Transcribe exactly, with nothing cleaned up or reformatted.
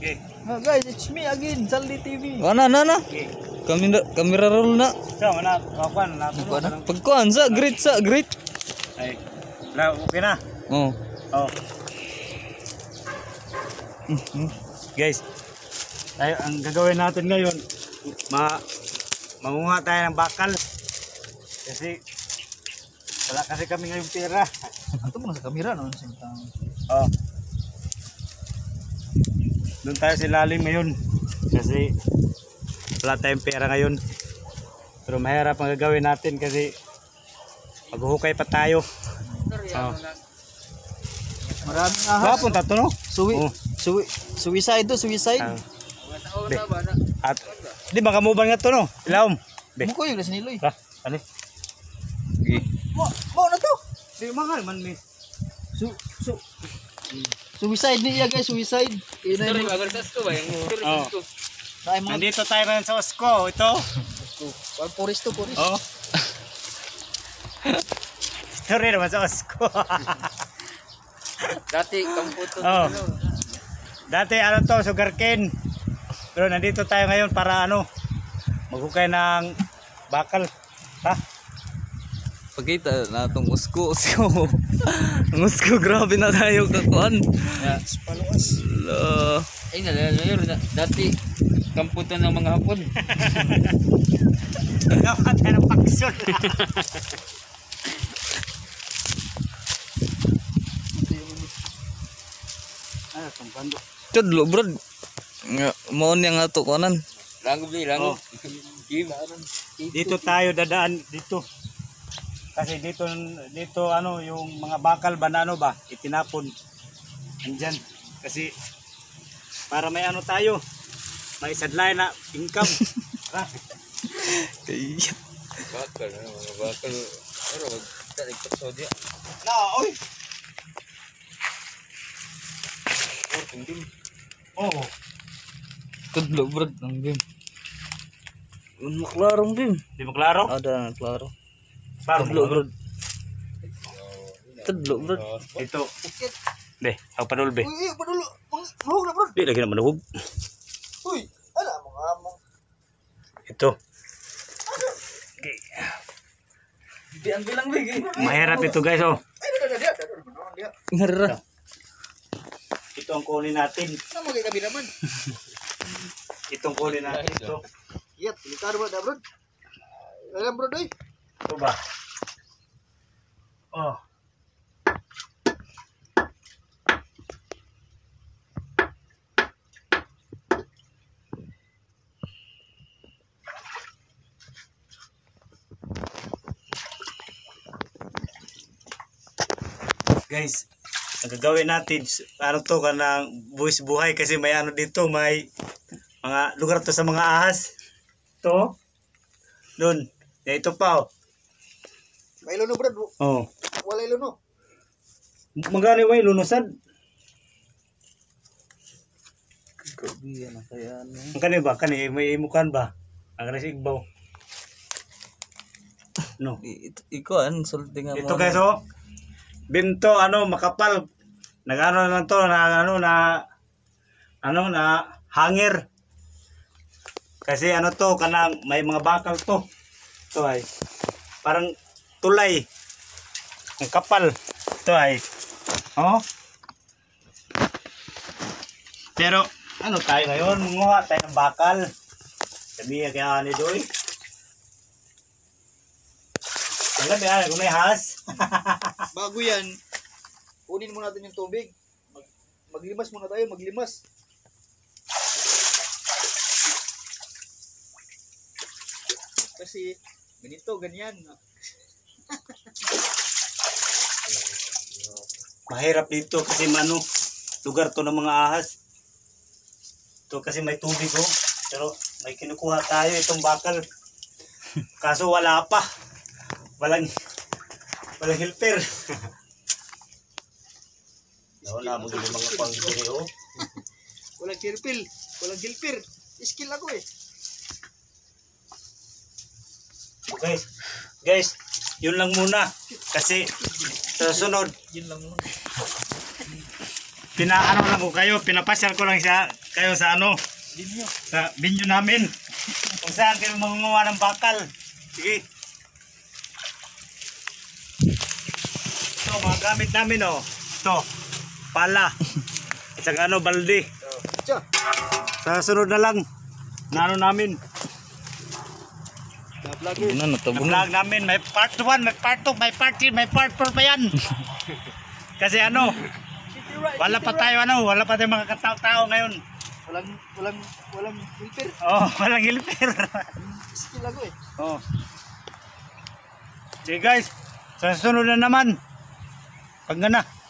Okay. Oh, guys, it's me again, Saldi T V. Ana na na. Okay. Kami na kamera roll na. So, mana kawan na to. Pagkuan sa great sa great. Ay. Na okay na. Oh. Oh. Guys. Ay ang gagawin natin ngayon, ma manguha tayo ng bakal. Kasi wala kasi kami ngayong pera. Ito mo sa kamera no, sintang. Oh. Doon tayo sa lalim ngayon kasi wala tayong pera ngayon. Pero mahirap ang gagawin natin kasi maghuhukay pa tayo. Oh. Maraming ahas. Wala punta to no? Suwi, Oh. suwi, suicide to, suicide. Ah. Be. At di baka mo ba nga to no? Ilawom. Be. Mo ko yung nasa niloy. Ha? Ano? Okay. Mo, mo na to. Di mahal man mi. Su, su. Suicide niya guys, suicide. Ina ni Oh. Dai mga Nandito tayo ngayon sa Osco. Ito. wal forest to, forest. Oh. Story naman sa Osco. Dati kampo to. Oh. Dati ano to, sugarcane. Pero nandito tayo ngayon para ano, maghukay ng bakal. Ha? Pagkita na tong usko usko. Ang usko grabe na tayo kakuan. Paluas. La. Ay nalalayo na dati kampo to ng mga hapon. Dapat tayo ng paksyon. Ano itong bando? Tudlo bro. Nga mo niya nga to kuanan. Lango bli lango. Kim. Dito tayo dadaan dito. Kasi dito dito ano yung mga bakal ba na ano ba itinapon andyan kasi para may ano tayo may sadlay na income. Tara. Kaya Bakal na mga bakal. Pero wag tanig pagsodya. Na oy. Or tingin. Oh. tudlo bro ang game. Ano klarong game? Di mo klaro? Ada klaro. Para Tudlo bro. Tudlo bro. Ito. Be, ako padulbe. Uy, uy, padulo. Mahog na bro. Di lagi na manuhog. Uy, ala mo nga mo. Ito. Okay. Di ang bilang big. Mahirap ito guys oh. Ay, dada dia, dada dada dia. Ngara. Ito ang kunin natin. Ano mo kay kabiraman? Itong kunin natin ito. Iyat, litar ba da bro? Alam bro doy. Ito ba? Oh. Guys, ang gagawin natin, ano to ka ng buwis buhay kasi may ano dito, may mga lugar to sa mga ahas. Ito. Doon. Ya, ito pa oh. May luno bro. Oh. Wala luno. Magani way lunusan. Kabi na kaya ano. Ang kani ba? Kani may imukan ba? Ang kani sigbaw. No. Ikuan sulti nga Ito guys oh. Binto ano makapal. Nagano lang to na ano na ano na hanger. Kasi ano to kanang may mga bakal to. Ito ay parang tulay. Ang kapal. Ito ay oh. Pero ano tayo ngayon? Munguha tayo ng bakal. Sabihin kaya ni Doy. Alam mo yan, kung may has. Bago yan, kunin muna natin yung tubig. Mag maglimas muna tayo, maglimas. Kasi ganito, ganyan. Mahirap dito kasi mano lugar to ng mga ahas. Ito kasi may tubig oh. Pero may kinukuha tayo itong bakal. Kaso wala pa. Walang walang helper. Wala mo din mga panggiri oh. Walang kirpil, walang gilpir. Skill ako eh. Guys, guys, yun lang muna. Kasi sa sunod, Yun lang muna. pinaano lang ko kayo, pinapasyal ko lang siya kayo sa ano, Dinyo. sa binyo namin. Kung saan kayo mangunguha ng bakal. Sige. Ito, mga gamit namin oh. Ito, pala. At saka ano, balde. Tiyo. Sa sunod na lang, na ano namin. Na-vlog Ano na to? Na-vlog namin, may part one, may part two, may part three, may part four pa yan. Kasi ano, wala pa tayo ano, wala pa tayong mga katao-tao ngayon. Walang, walang, walang filter. Oh, walang helper. Skill ako eh. Oh. Sige guys, sa sunod na naman. Pag na.